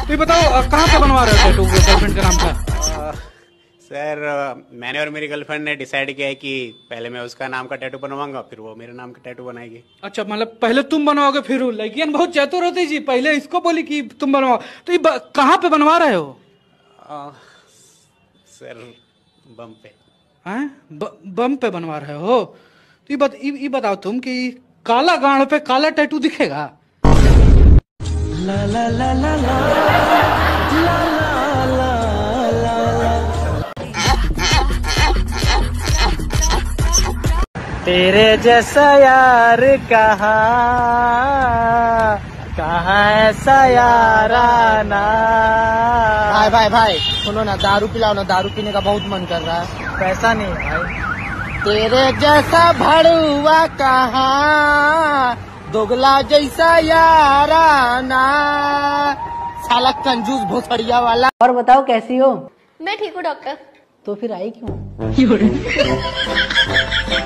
तो ये बताओ कहाँ पे बनवा रहे हो टैटू गर्लफ्रेंड के नाम का? सर मैंने और मेरी गर्लफ्रेंड ने डिसाइड किया है कि पहले मैं उसका नाम का टैटू बनवाऊंगा, फिर वो मेरे नाम का टैटू बनाएगी। अच्छा, मतलब पहले तुम बनवाओगे फिर वो? लड़कियां बहुत चतुर होती जी, पहले इसको बोली कि तुम बनवाओ। तो ये कहाँ पे बनवा रहे हो? सर बम पे। हैं? बम पे बनवा रहे हो? तो ये बताओ तुम कि काला गांड पे काला टैटू दिखेगा? ला ला ला ला ला ला ला ला। तेरे जैसा यार कहाँ ऐसा याराना। भाई सुनो ना, दारू पिलाओ ना, दारू पीने का बहुत मन कर रहा है। पैसा नहीं भाई। तेरे जैसा भड़ुआ कहाँ, दोगला जैसा याराना, साला कंजूस भोसड़िया वाला। और बताओ कैसी हो? मैं ठीक हूँ डॉक्टर। तो फिर आई क्यों?